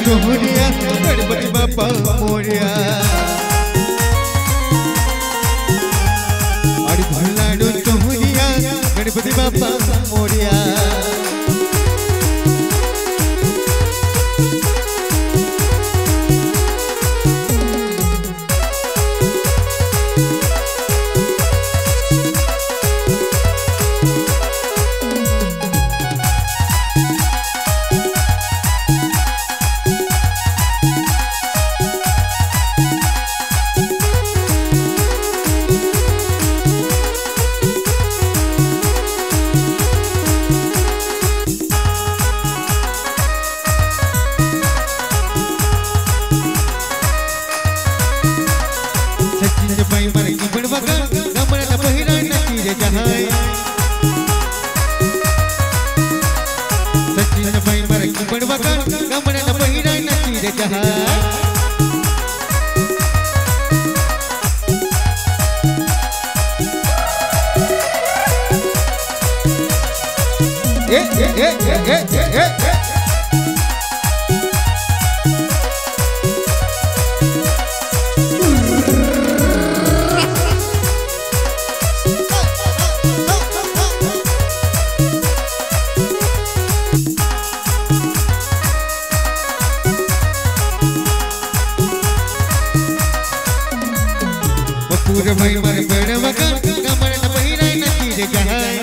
चोहरिया गणपति बापा मोरिया अरे भल्लाडो चोहरिया गणपति बापा मोरिया पूरे भाई मारे पेड़ मका कमर न पहिरा न चीज जहां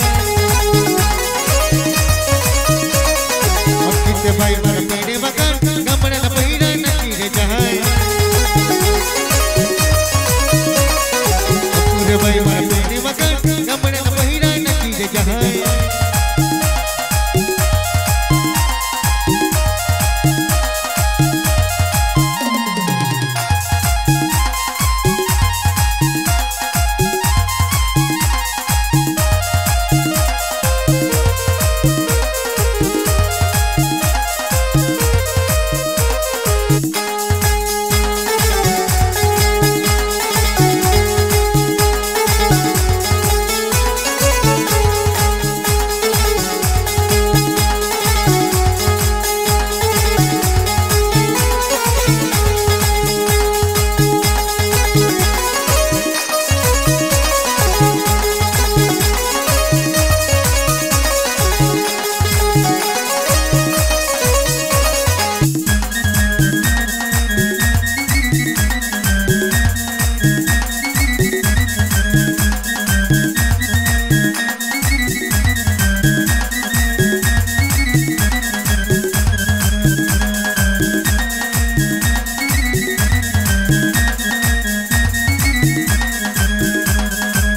अब किते भाई मारे पेड़ मका कमर न पहिरा न चीज जहां पूरे भाई मारे पेड़ मका कमर न पहिरा न चीज जहां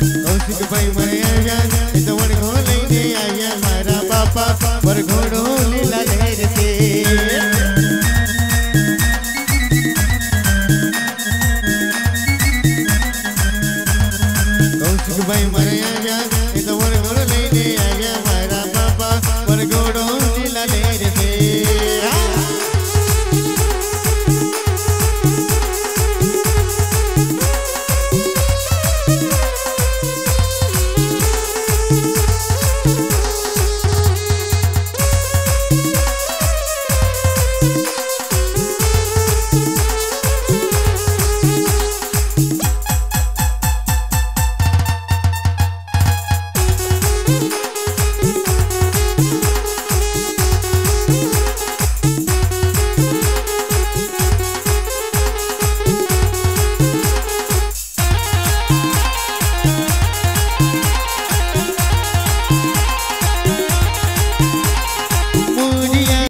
भाई मरे आया, इस वन घोले ने आया मारा पापा पर घोड़ों